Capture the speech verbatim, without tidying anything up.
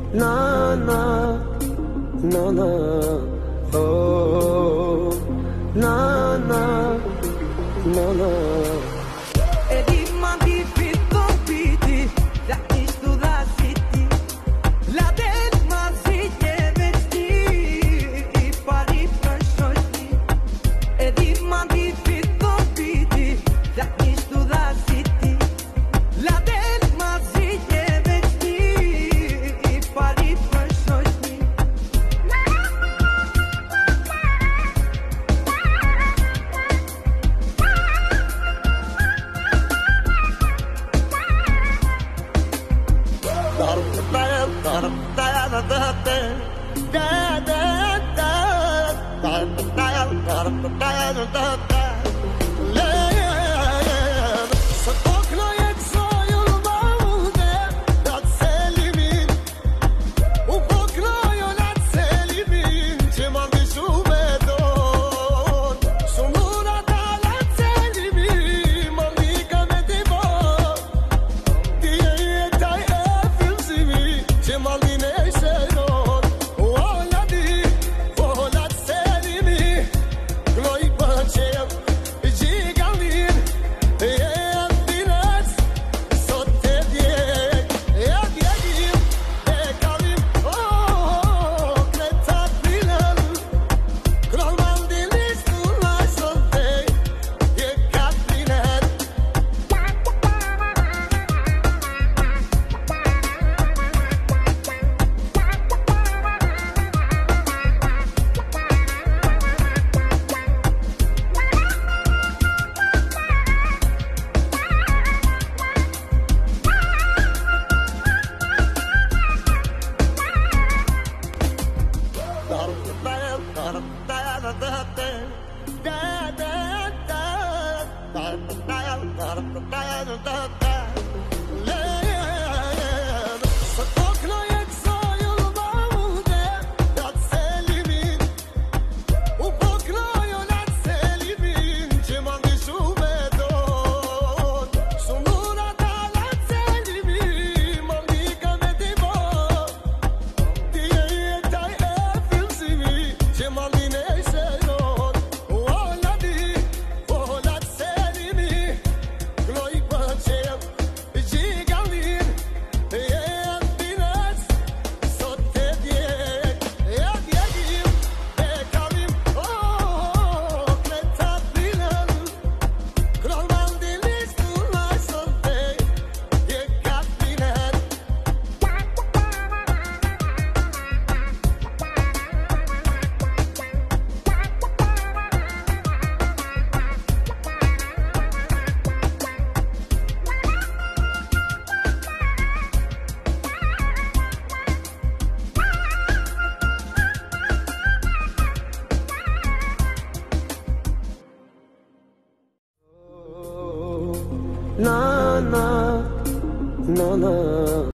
na na na na oh na na na na Edi mandi fitto piti da istu da city la del mazije vesti I pari personi Edi mandi fitto piti da istu da city la del mazije vesti I pari personi na na na na